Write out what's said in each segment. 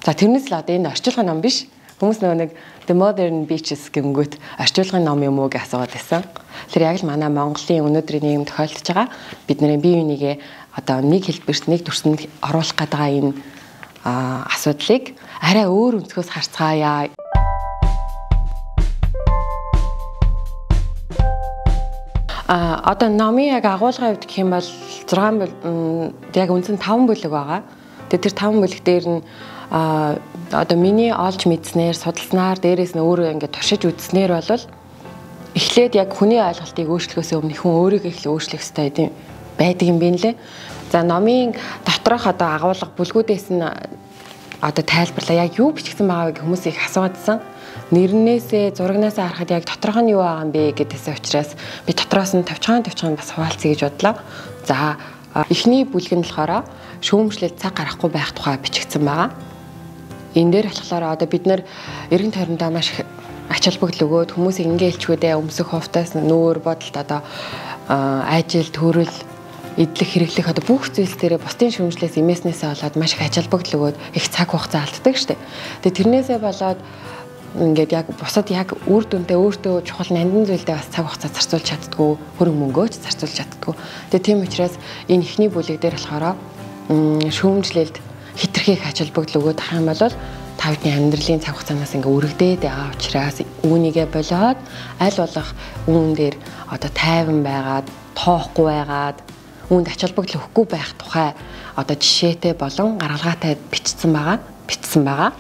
За тэрнээс л одоо энэ орчуулгын ном биш. Хүмүүс нөгөө нэг The Modern Beaches гэмгүүт орчуулгын ном юм уу гэж асууад байсан. Тэр яг л манай Монголын өнөөдрийн нийгэм тохиолдож байгаа бидний бие бинийгээ одоо нэг хэлбэрт нэг төрсөнд оруулах гэдэг энэ асуудлыг арай өөр өнцгөөс харцгаая. Одоо номын яг агуулгын хувьд гэх юм бол 6 яг үндсэн 5 бүлэг байгаа. Тэгээ тэр 5 бүлэг дээр нь одоо миний олж мэдснээр судалснаар дээрээс нь өөрөө ингээд туршиж үзснээр бол эхлээд яг хүний ойлголтыг өөрчлөхөөс өмнө хүн өөрийгөө эхлээ өөрчлөх хэрэгтэй байдаг юм байна лээ. За номын доторх одоо агуулга бүлгүүдээс нь одоо тайлбарлаа. Яг юу бичигдсэн байгааг хүмүүс их асуувадсан. Нэрнээсээ зурагнасаа харахад яг доторх нь юу байгаа юм бэ гэдээсээ учраас би дотроос нь тавчхан бас хуваалцъя гэж бодлоо. За эхний бүлэг нь болохоор шүүмжлэлд цаг гарахгүй байх тухай бичигдсэн байгаа. Энэ дээр болохоор одоо бид нэр эргэн тойрондоо маш их ач холбогдол өгөөд хүмүүсийг ингээ хэлчгүүдээ өмсөх хувьтаас нүүр бодолд одоо ажил төрөл эдлэх хэрэглэх одоо бүх зүйлс дээрээ бусдын шүүмжлээс имээснээсээ болоод маш их ач холбогдол өгөөд их цаг хугацаа алддаг штеп. Тэгээ тэрнээсээ болоод ингээд яг бусад яг үр дүнтэй өөртөө чухал нандин зүйлдээ бас цаг хугацаа зарцуулж чаддгүй, хөрөнгө мөнгөөч зарцуулж чаддгүй. Тэгээ тийм учраас энэ ихний бүлэг дээр болохоор шүүмжлэлд хитрхи их ач холбогдол өгөөд ах юм бол та бидний амьдралын цаг хугацаанаас ингээ өргөдөөд байгаа учраас үүнийгээ болоод аль болох үүн дээр одоо тайван байгаад, тоохгүй байгаад, үүнд ач холбогдол өгөхгүй байх тухай одоо жишээтэй болон гаргалгаатай бичсэн байгаа.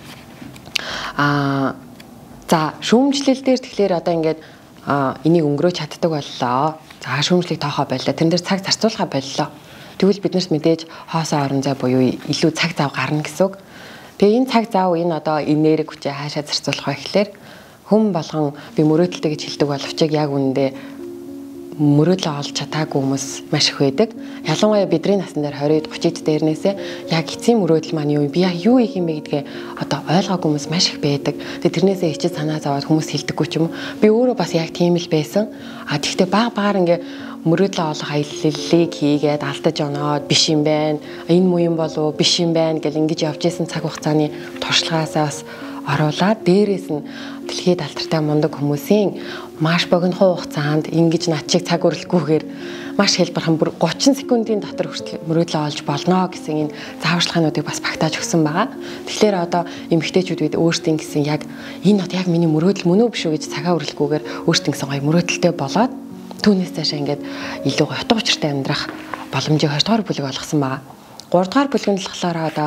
За шүүмжлэл дээр тэгэхээр одоо ингээд энийг өнгөрөөж чаддаг боллоо. За шүүмжлэлийг тоохоо боллоо. Тэрэн дээр цаг зарцуулахаа боллоо. Тэгвэл биднэрт мэдээж хоосоо орон зай буюу илүү цаг зав гарна гэсэн үг. Тэгээ энэ цаг зав энэ одоо энерги хүчээ хаашаа зарцуулах вэ гэхээр хүн болгон би мөрөөдөлтэй гэж хэлдэг боловч яг үүндээ мөрөөдлөө олж чадаагүй хүмүүс маш их байдаг. Ялангуяа бидний насн дээр 20-д 30-д дээрнээсээ яг эцсийн мөрөөдөл маань юу би яг юу хийх юм бэ гэдгээ одоо ойлгоогүй хүмүүс маш их байдаг. Тэгээ тэрнээсээ ичээд санаа зовоод хүмүүс хэлдэггүй ч юм уу. Би өөрөө бас яг тийм л байсан. Тэгтээ баг ингээ мөрөөдлөө олох аяллалыг хийгээд алдаж оноод биш юм байна. Энэ муу юм болов биш юм байна гэл ингэж явж исэн цаг хугацааны туршлагаасаа бас оруулаад дээрээс нь дэлхийд алдартай мундаг хүмүүсийн маш богино хугацаанд ингэж над чиг цаг үрэлгүйгээр маш хэлбэрхэн бүр 30 секундын дотор хүртэл мөрөөдлөө олж болно гэсэн энэ зааварчилгаануудыг бас багтааж өгсөн байгаа. Тэгэхээр одоо эмэгтэйчүүд бид өөрсдийн гэсэн яг энэ одоо яг миний мөрөөдөл мөн үү биш үү гэж цагаа үрэлгүйгээр өөрсдийн гэсэн гоё мөрөөдөлтэй болоод түүнээс цаашаа ингээд илүү утга учиртай амьдрах боломжийг 2 дугаар бүлэг болгосон байгаа. 3 дугаар бүлэг нь болохоор одоо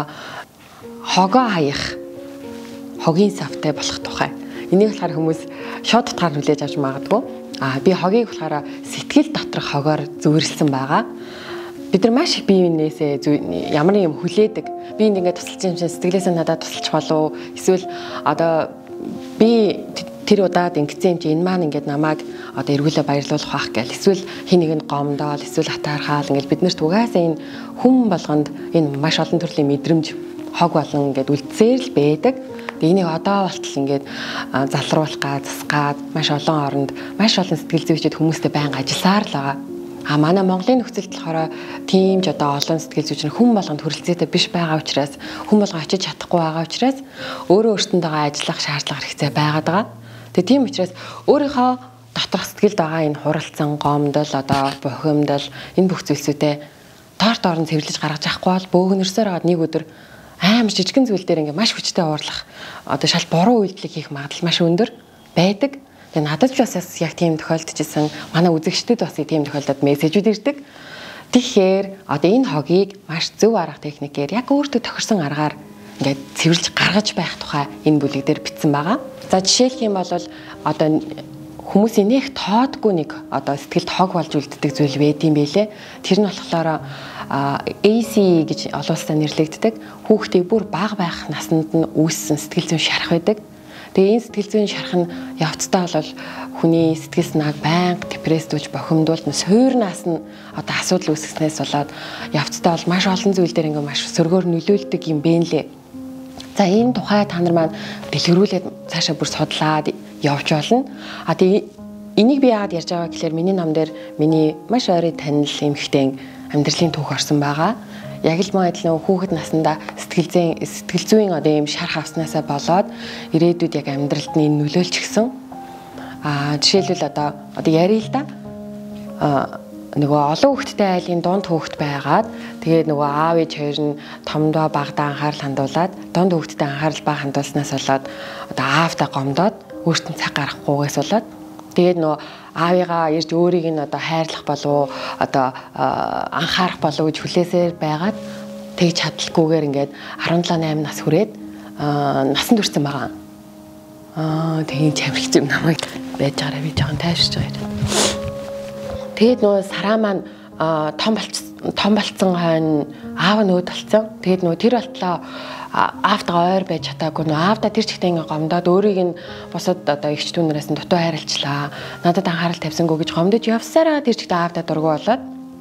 хогоо хаях, хогийн савтай болох тухай. Энийг болохоор хүмүүс шууд утгаар хүлээж авч магадгүй. Би хогийг болохоор сэтгэл доторх хогоор зүйрлсэн байгаа. Бид нар маш их биеийнхнээсээ ямар нэг юм хүлээдэг. Би ингээд тусалж юм чинь сэтгэлээсээ надад тусалж болов. Эсвэл одоо би тэр удаад ингэсэн юм чи энэ маань ингээд намайг одоо эргүүлээ баярлуулах байх гэл. Эсвэл хин нэгэнд гомдоол, эсвэл хатаархаал ингээд бид нарт угаасаа энэ хүн болгонд энэ маш олон төрлийн мэдрэмж хог болон ингээд үлдсээр л байдаг. Тэгээ энийг одоо болтол ингээд залруулах засгаад маш олон оронд маш олон сэтгэл зүйчид хүмүүстэй байнга ажилласаар л байгаа. Манай Монголын нөхцөлд болохоор тийм ч одоо олон сэтгэл зүйч хүн болгонд хүрэлцээтэй биш байгаа учраас хүн болгон очиж чадахгүй байгаа учраас өөрөө өөртөндөө ажиллах шаардлага хэрэгтэй байгаад байгаа. Тэгээ тийм учраас өөрийнхөө доторх сэтгэлд байгаа энэ хуралцсан гомдол одоо бухимдал энэ бүх зүйлсүүдээ доор доор нь цэвэрлэж гаргаж авахгүй бол бөөгнөрсөөр хагаад нэг өдөр амар жижигэн зүйл дээр ингээ маш хүчтэй уурлах одоо шал буруу үйлдэлийг хийх магадлал маш өндөр байдаг. Тэгээ надад л бас яг тийм тохиолдчихсэн. Манай үзэгчдэд бас тийм тохиолдоод мессежүүд ирдэг. Тэгэхээр одоо энэ хогийг маш зөв арга техникээр яг өөртөө тохирсон аргаар ингээд цэвэрлж гаргаж байх тухай энэ бүлэг дээр бичсэн байгаа. За жишээлх юм бол одоо хүмүүсийн нэг тоодгүй нэг одоо сэтгэлд хог болж үлддэг зүйл байд юм байлээ. Тэр нь болохоор ACE гэж олон улсад нэрлэгддэг. Хүүхдийг бүр бага байх наснд нь үүссэн сэтгэл зүйн шарах байдаг. Тэгээ энэ сэтгэл зүйн шарах нь явцдаа бол хүний сэтгэл санааг байнга депрессдүүлж бохимдуулна. Суурнаас нь одоо асуудал үүсгэснээс болоод явцдаа бол маш олон зүйл дээр ингээ маш сөргөөр нөлөөлдөг юм бэ лээ. За энэ тухай та нар маань дэлгэрүүлээд цаашаа бүр судлаад явж болно. Тэгээ энийг би яагаад ярьж байгаа гэхээр миний ном дээр миний маш ойрын танил эмэгтэй амьдралын түүх орсон байгаа. яг л мөн адил нөгөө хүүхэд наснда сэтгэл зүйн одоо ийм шарх авснаасаа болоод ирээдүйд яг амьдралд нь нөлөөлч гисэн. Жишээлбэл одоо ярил л да. Нөгөө олон хүүхэдтэй айлын дунд хүүхэд байгаад тэгээд нөгөө аав ээж хоёр нь томдоо багадаа анхаарал хандуулад дунд хүүхэдтэй анхаарал бага хандуулснаас болоод одоо аавтай гомдоод өөртөө цаг гаргахгүйгээс болоод тэгээд нөгөө аавыгаа ирж өөрийг нь одоо хайрлах болов одоо анхаарах болов гэж хүлээсээр байгаад тэгж чадалгүйгээр ингээд 17 8 нас хүрээд насан туршсан байгаа. Тэгээд чамрагч юм намайг байж байгаараа би жоохон тайвширч байгаа. Тэгээд нөгөө сараа маань том болцсон хойно аав нь өөд болцсон. Тэгээд нөгөө тэр болтлоо аавтайгаа ойр байж чадаагүй нөгөө аавда тэр чигтээ ингээ гомдоод өөрийг нь босод одоо эгч дүүнээс нь дутуу хайрлчлаа. Надад анхаарал тавьсангүй гэж гомдож явсараа тэр чигтээ аавда дургу болоод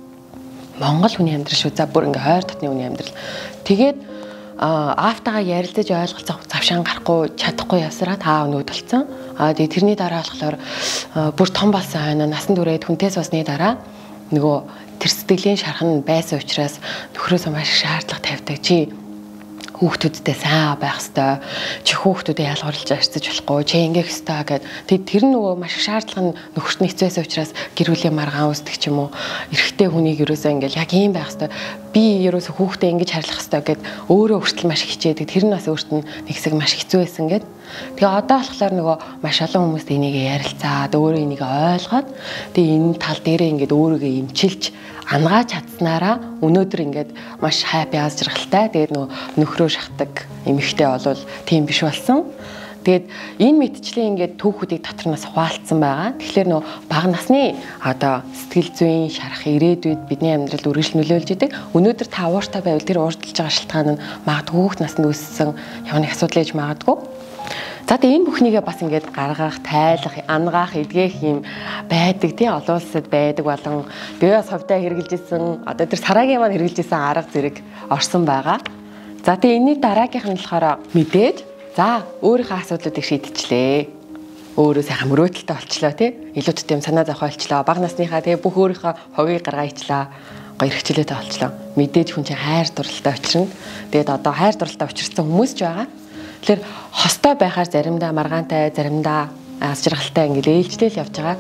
Монгол хүний амьдрал шүү. За бүр ингээ ойр дотны хүний амьдрал. Тэгээд аавтайгаа ярилцаж ойлголцох завшаан гарахгүй чадахгүй явсараа аав нь өөд болцсон. Тэгээд тэрний дараа болохоор бүр том болсон хойно насан туршид хүнтээс басны дараа нөгөө тэр сэтгэлийн шархан байсан учраас нөхрөөсөө маш их шаардлага тавьдаг. Чи хүүхдүүдтэй сайн байх ёстой. Чи хүүхдүүдэд ялгарлаж арчиж болохгүй. Чи ингээх ёстой гэд. Тэгээд тэр нөгөө маш их шаардлага нь нөхөрт нэгцээсэн учраас гэр бүлийн маргаан үүсдэг ч юм уу. Эрэгтэй хүнийг ерөөсөө ингээл яг ийм байх ёстой. Би ерөөсөө хүүхдээ ингэж харлах ёстой гэд өөрөө хүртэл маш их хичээдэг. Тэр нь бас өөрт нь нэг хэсэг маш хэцүү байсан гэд. Тэгээ одоо болохоор нөгөө маш олон хүмүүст энийг ярилцаад өөрөө энийг ойлгоод тэгээ энэ тал дээрээ ингээд өөрийгөө эмчилж ангааж чадсанараа өнөөдөр ингээд маш хайпи аз жаргалтай. Тэгээд нөхрөө шахдаг эмэгтэй болвол тийм биш болсон. Тэгээд энэ мэтчлийн ингээд түүхүүдийг дотроос хуваалцсан байгаа. Тэгэхээр бага насны одоо сэтгэл зүйн шарах ирээдүйд бидний амьдралд үргэлж нөлөөлж идэг. Өнөөдөр та ууртай байвал тэр уурдалж байгаа шалтгаан нь магадгүй хүүхэд наснд үүссэн явны асуудал ээж магадгүй. За тэгээ энэ бүхнийгээ бас ингээд гаргах, тайлах, ангаах, эдгэх юм байдаг тий олон улсад байдаг болон би бас ховдоо хэрэгжилж исэн одоо тэр сараагийн маань хэрэгжилж исэн арга зэрэг орсон байгаа. За тэгээ энэний дараагийнх нь болохоор мэдээж за өөрийнхөө асуудлуудыг шийдчихлээ. Өөрөө сайхан мөрөөдөлтэй болчлоо тий илүүцтэй юм санаа зовхой болчлоо. Бага насныхаа тэгээ бүх өөрийнхөө хогийг гаргаа ичлаа. Гоё хэрэгчлээтэй болчлоо. Мэдээж хүн чинь хайр дурлалтай учрна. Тэгээд одоо хайр дурлалтай учирсан хүмүүс ч байгаа. Тэгэхээр хостой байхаар заримдаа маргаантай, заримдаа аз жаргалтай ингээл ээлжлэл явж байгаа.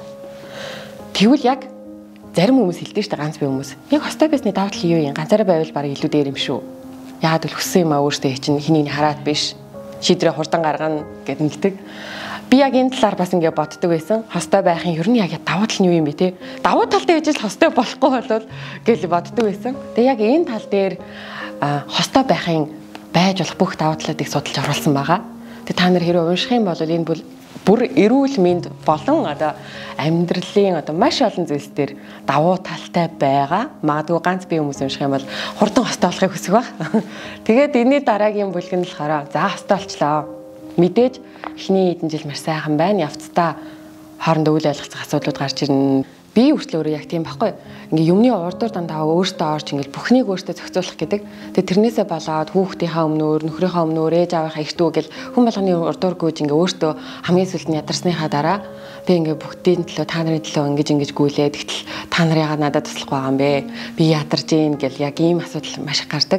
Тэгвэл яг зарим хүмүүс хэлдэг шүү дээ ганц бие хүмүүс. Яг хостой байсны давуу тал юу юм? Ганцаараа байвал баг илүү дээр юм шүү. Яагаад л хүссэн юм аа өөртөө чинь хэнийг хараад биш. Шийдрээ хурдан гаргана гэд нэгдэг. Би яг энэ талаар бас ингээд боддог байсан. Хостой байхын ер нь яг давуу тал нь юу юм бэ те? Давуу талтай байж л хостой болохгүй болвол гэж боддог байсан. Тэгээ яг энэ тал дээр хостой байхын байж болох бүх давуу талуудыг судалж оруулсан байгаа. Тэгээ та нар хэрэг унших юм бол энэ бүр эрүүл мэнд болон одоо амьдралын одоо маш олон зүйлс дээр давуу талтай байгаа. Магадгүй ганц бие хүмүүс унших юм бол хурдан хостой болохыг хүсэх ба. Тэгээд энэний дараагийн бүлэг нь болохоор за хостой болчлоо. Мэдээж эхний хэдэн жил маш сайхан байна. Явцдаа хоорондоо үйл ойлгох асуудлууд гарч ирнэ. Би хүртэл өөрөө яг тийм байхгүй. Ингээ юмны урдуур дандаа өөртөө орж ингээл бүхнийг өөртөө зохицуулах гэдэг. Тэгээ тэрнээсээ болоод хүүхдийнхаа өмнөөр, нөхрийнхаа өмнөөр, ээж аавынхаа эртүү гэл хүн болгоны урдуур гүйж ингээ өөртөө хамгийн сүүлд нь ядарсныхаа дараа би ингээ бүгдийн төлөө та нарын төлөө ингэж гүйлээ. Тэгтэл та нар яагаад надад туслах байгаа юм бэ? Би ядарж гин гэл яг ийм асуудал маш их гардаг,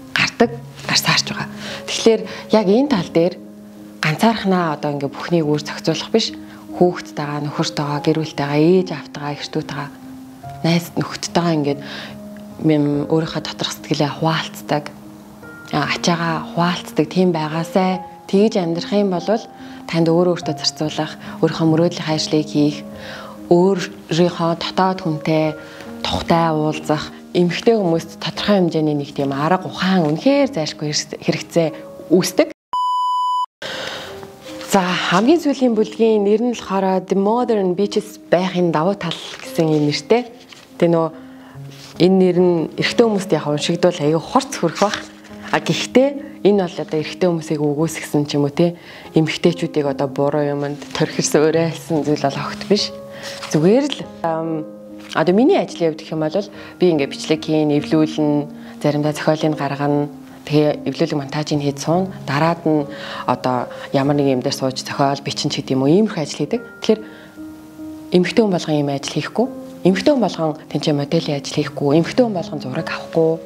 гарсаарч байгаа. Тэгэхээр яг энэ тал дээр ганцаархнаа одоо ингээ бүхнийг өөр зохицуулах биш. Хүүхдтэйгээ, нөхөртэйгээ, гэр бүлтэйгээ, ээж аавтайгаа, эхчдүүдтэйгээ, найз нөхдөдтэйгээ ингээд өөрийнхөө доторх сэтгэлээ хуваалцдаг, ачаагаа хуваалцдаг тийм байгаасай. Тэгж амьдрах юм бол танд өөртөө зарцуулах, өөрийнхөө мөрөөдлийн ажлыг хийх, өөрийнхөө дотоод хүнтэй тухтай уулзах, эмэгтэй хүмүүст тодорхой хэмжээний нэг тийм арга ухаан үнэхээр зайлшгүй хэрэгцээ үүсдэг. За хамгийн сүүлийн бүлгийн нэр нь болохоор The Modern Beaches байхын давуу тал гэсэн юм нэртэй. Тэгээ энэ нэр нь эрэгтэй хүмүүст яг уншигдвал аюу хорц хөрөх бах. Гэхдээ энэ бол одоо эрэгтэй хүмүүсийг үгүйсгсэн ч юм уу те эмэгтэйчүүдийг одоо буруу юмд торхирсан уриалсан зүйл бол огт биш. Зүгээр л одоо миний ажлын хувьд гэх юм бол би ингээ бичлэг хийн, эвлүүлнэ, заримдаа зохиолыг гаргана. Тэгээ эвлүүлэг монтажийг хийж суун дараад нь одоо ямар нэг юм дээр сууж зохиол бичин ч гэдэг юм уу иймэрхүү ажил хийдэг. Тэгэхээр эмэгтэй хүн болгон ийм ажил хийхгүй, эмэгтэй хүн болгон тэнцээ моделийн ажил хийхгүй, эмэгтэй хүн болгон зураг авахгүй,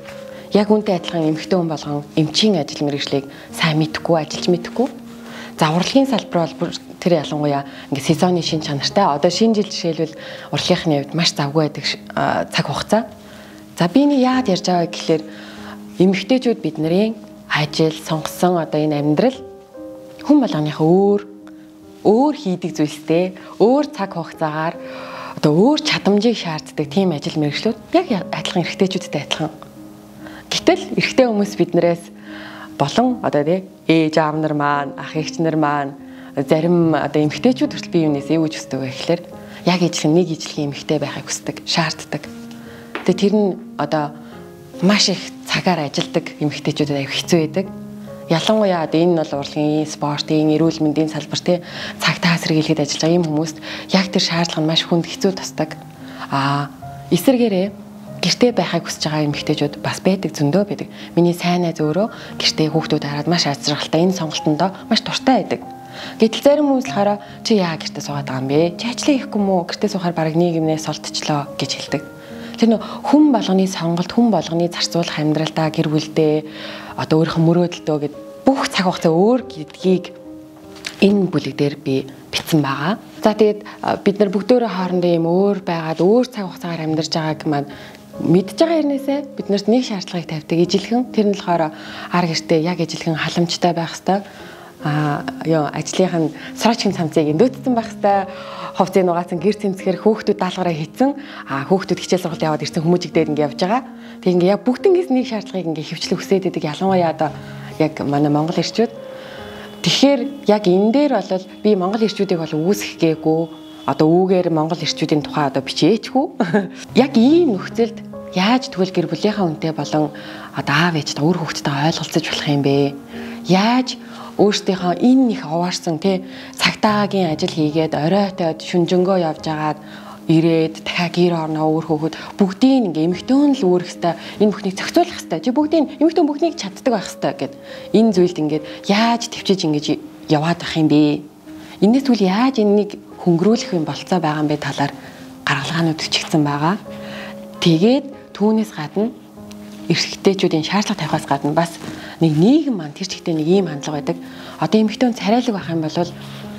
яг үнтэй адилхан эмэгтэй хүн болгон эмчийн ажил мэргэжлийг сайн мэдхгүй, ажиллаж мэдхгүй. За урлагийн салбар бол тэр ялангуяа ингээд сезоны шин чанартай. Одоо шинэ жил жишээлбэл урлагийнхны хувьд маш завгүй байдаг цаг хугацаа. За би энэ яагаад ярьж байгаа гэхээр эмэгтэйчүүд бидний ажил, сонгосон одоо энэ амьдрал хүн болгоныхоо өөр хийдэг зүйлстэй, өөр цаг хугацаагаар одоо өөр чадамжийг шаарддаг тийм ажил мэргэжлүүд яг адилхан эрэгтэйчүүдтэй адилхан. Гэтэл эрэгтэй хүмүүс биднээс болон одоо тий ээж аав нар маань, ах эгч нар маань зарим одоо эмэгтэйчүүд хүртэл бие биенээс эвгэж өсдөг гэхэлэр яг нэг ижлэгийн эмэгтэй байхыг хүсдэг, шаарддаг. Тэгээ тэр нь одоо маш их цагаар ажилдаг эмэгтэйчүүдэд аяг хэцүү байдаг. Ялангуяа энэ нь бол урлагийн, спортын, эрүүл мэндийн салбар тий цагтаа сэргийлэхэд ажиллаж байгаа юм хүмүүст яг тэр шаардлага нь маш хүнд хэцүү тусдаг. Эсвэргээрээ гэртээ байхыг хүсэж байгаа эмэгтэйчүүд бас байдаг, зөндөө байдаг. Миний сайн найз өөрөө гэртээ хүүхдүүд хараад маш аз жаргалтай энэ сонголтондоо маш дуртай байдаг. Гэтэл зарим хүмүүс болохоор чи яа гэртээ суугаад байгаа юм бэ? Чи ажлаа хийхгүй мүү? Гэртээ суухаар бараг нийгэмнээс олдчихлоо гэж хэлдэг. Тэр нөх хүн болгоны сонголт, хүн болгоны зарцуулах амьдралдаа гэр бүлдээ одоо өөрийнхөө мөрөөдөлтөө гэд бүх цаг хугацаа өөр гэдгийг энэ бүлэг дээр би бичсэн байгаа. За тэгээд бид нар бүгдөө хоорондоо юм өөр байгаад өөр цаг хугацаагаар амьдарч байгааг маань мэдж байгаа хэрнээсээ бид нарт нэг шаардлагыг тавьдаг ижилхэн. Тэр нь болохоор ар гэртээ яг ижилхэн халамжтай байх хэвээр ажлынх нь срочгийн цамцыг эндөөдсөн байх хэвээр хувцсыг нугаасан гэр тэмцэхээр хүүхдүүд даалгараа хийцэн хүүхдүүд хичээл сургалт яваад ирсэн хүмүүжигдээд ингэ явж байгаа. Тэг ингэ яг бүгднгээс нэг шаардлагыг ингэ хөвчлө хүсээд байдаг. Ялангуяа одоо яг манай монгол ирчүүд. Тэгэхээр яг энэ дээр бол би монгол ирчүүдийг бол үүсгэх гээгүй. Одоо үүгээр монгол ирчүүдийн тухай одоо бичээчгүй. Яг ийм нөхцөлд яаж тэгвэл гэр бүлийнхаа үнэтэй болон одоо аав ээжтэй өөр хүүхдтэйгээ ойлголцож болох юм бэ? Яаж өөрсдийнхөө энэ их оваарсан тий цагтаагийн ажил хийгээд оройтой шүнжэнгөө явж агаад ирээд дахиад гэр орноо өөр хөөхөд бүгдийг ингээ эмэгтэйн л өөрөх хэвээр энэ бүхнийг зохицуулах хэвээр чи бүгдийг эмэгтэйн бүхнийг чаддаг байх хэвээр гэд энэ зүйлд ингээд яаж төвчиж ингэж яваад ах юм бэ? Энэс тэгвэл яаж энэнийг хөнгөрүүлэх юм болцоо байгаа юм бэ талаар гаргалгаанууд өчгдсэн байгаа. Тэгээд түүнээс гадна эрэгтэйчүүдийн шаардлага тавихаас гадна бас нэг нийгэм маань тэр чигтээ нэг ийм хандлага байдаг. Одоо эмэгтэй хүн царайлаг байх юм бол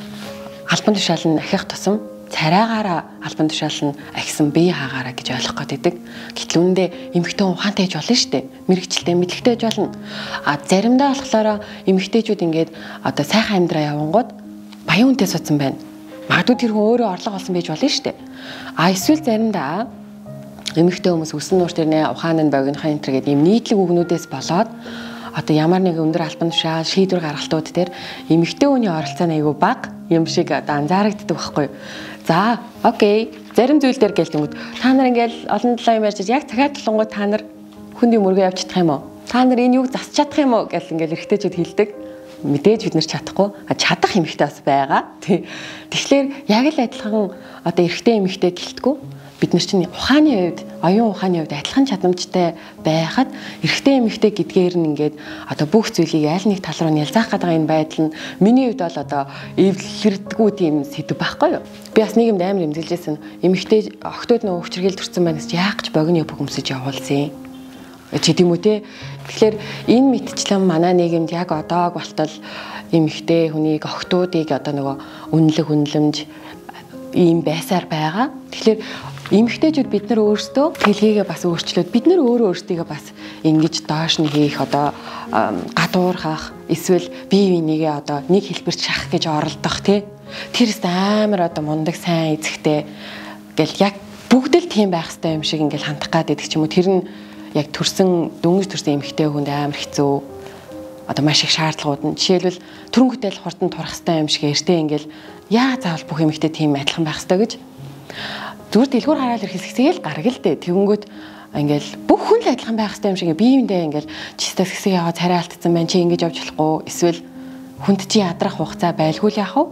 албан тушаал нь ахих тусам царайгаараа албан тушаал нь ахисан бие хаагаараа гэж ойлгох гэдэг. Гэтэл үүндээ эмэгтэй хүн ухаантай байж болно шүү дээ. Мэргэжилтэй, мэдлэгтэй байж болно. Заримдаа болохоор эмэгтэйчүүд ингээд одоо сайхан амьдраа явангууд баян үнэтэй суудсан байна. Магадгүй тэр хүн өөрөө орлого олсон байж болно шүү дээ. Эсвэл заримдаа эмэгтэй хүмүүс өсөн нуур тэрнээ ухаан нь богинохын энэ төр гэдэг юм нийтлэг үгнүүдээс болоод одоо ямар нэг өндөр албан тушаал шийдвэр гаргалтууд дээр эмэгтэй хүний оролцоо айгүй бага юм шиг одоо анзаарэгддэг байхгүй. За, окей. Зарим зүйл дээр гэлтэнгүүд та нар ингээл олон талаа юм ярьж яг цагаат тулангууд та нар хүндийн мөргөө явж чадах юм уу? Та нар энэ юг засч чадах юм уу гэл ингээл эрэгтэйчүүд хэлдэг. Мэдээж бид нар чадахгүй. Чадах эмэгтэй бас байгаа. Тэгэхээр яг л адилхан одоо эрэгтэй эмэгтэй гэлтгүү. Бид нар чинь ухааны хувьд, оюун ухааны хувьд адилхан чадамжтай байхад эрэгтэй эмэгтэй гэдгээр нь ингээд одоо бүх зүйлийг аль нэг тал руу нялзаах гэдэг энэ байдал нь миний хувьд бол одоо эвлэрдэггүй тийм сэдв байхгүй юу? Би бас нийгэмд амар эмзэлжсэн. Эмэгтэй охтууд нөө өвчргэл төрсэн байна гэж яах гэж богино бөхөмсөж явуулсан. Чи тийм үү те? Тэгэхээр энэ мэтчлэн манай нийгэмд яг одоог болтол эмэгтэй хүнийг охтуудыг одоо нөгөө үнэлэх үнэлэмж ийм байсаар байгаа. Тэгэхээр эмэгтэйчүүд бид нар өөрсдөө хэлхийгээ бас өөрчлөөд бид нар өөрсдийгөө бас ингэж доош нь хийх одоо гадуурхах эсвэл бие бинийгээ одоо нэг хэлбэрт шахах гэж оролдох тий. Тэрс амар одоо мундаг сайн эзэгтэй гэл яг бүгд л тийм байх хэрэгтэй юм шиг ингээл хандах гад идэх ч юм уу. Тэр нь яг дөнгөж төрсэн эмэгтэй хүнд амар хэцүү одоо маш их шаардлагууд нь жишээлбэл төрөнгөтэй л хурдан турах хэрэгтэй юм шиг эртээ ингээл яа заавал бүх эмэгтэй тийм адилхан байх хэрэгтэй гэж зүгээр дэлгүүр хараад ирэхсэйгээл гаргал дээ. Тэгэнгүүт ингээл бүх хүн л адилхан байх хэрэгтэй юм шиг биеиндээ ингээл чистас хэсэг яваа царай алдсан байна чи ингэж явж болохгүй эсвэл хүнд чи ядрах хугацаа байлгүй л яах вэ?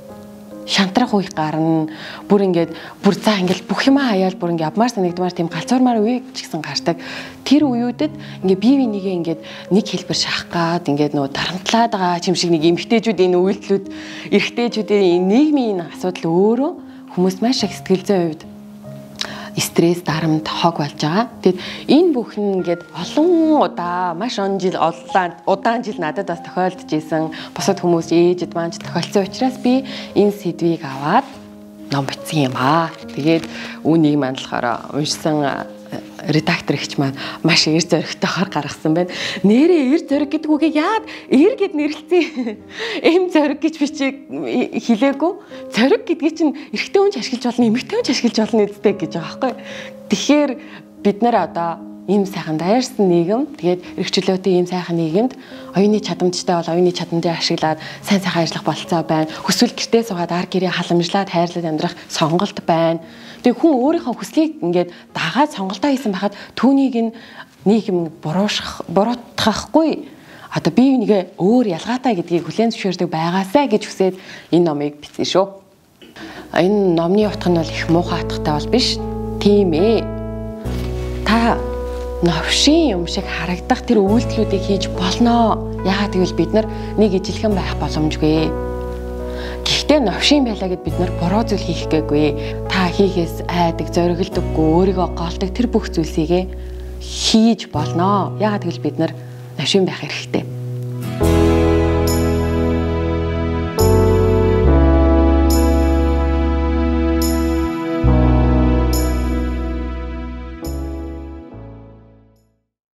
Шантрах үе гарна бүр ингээд бүр за ингээл бүх юмаа хаяал бүр ингээд авмаар санагдмаар тийм галзуурмаар үе ч гэсэн гардаг. Тэр үеүүдэд ингээд бие бинийгээ ингээд нэг хэлбэр шахах гад ингээд нөө дарамтлаад байгаа юм шиг нэг эмгтээчүүдийн үйлдэлүүд эрэгтэйчүүдийн нийгмийн асуудал өөрөө хүмүүс маш их сэтгэл зүйн хувьд стресс, дарамт, хог болж байгаа. Тэгэд энэ бүхэн ингээд олон удаа, маш удаан жил надад бас тохиолдож исэн. Бусад хүмүүс ээжэд маань тохиолдсон учраас би энэ сэдвийг аваад ном бичсэн юм аа. Тэгээд үүнийг маань болохоор уншсан редактор ихч маань маш эр зоригтойгоор гаргасан байна. Нэрээ эр зориг гэдэг үгийг яад эр гэд нэрлэлцээ. Эм зориг гэж бичиг хэлээгүй. Зориг гэдгийг чинь эрэгтэй хүн ч ашиглаж болно, эмэгтэй хүн ч ашиглаж болно гэдэгтэй гэж байгаа байхгүй. Тэгэхээр бид нар одоо ийм сайхан дайрсан нийгэм, тэгээд эрх чөлөөтэй ийм сайхан нийгэмд оюуны чадамжтай бол оюуны чадамжаа ашиглаад сайн сайхан ажиллах болцоо байна. Хүсвэл гэртээ суугаад ар гэрээ халамжлаад хайрлаад амьдрах сонголт байна. Тэгээ хүн өөрийнхөө хүслийг ингээд дагаад сонголтоо хийсэн байхад түүнийг нийгэм буруутгахгүй. Одоо бие бинийгээ өөр ялгаатай гэдгийг хүлээн зөвшөөрдөг байгаасай гэж хүсээд энэ номыг бичсэн шүү. Энэ номны утга нь бол их муухай утгатай бол биш. Тийм ээ. Та новшийн юм шиг харагдах тэр үйлдэлүүдийг хийж болно. Яагаад гэвэл бид нар нэг ижилхэн байх боломжгүй. Гэхдээ новшийн байлаа гэд бид нар буруу зүйл хийх гээгүй. Та хийхээс айдаг, зориглодоггүй, өөрийгөө голдог тэр бүх зүйлсийг хийж болно. Яагаад гэвэл бид нар новшийн байх хэрэгтэй.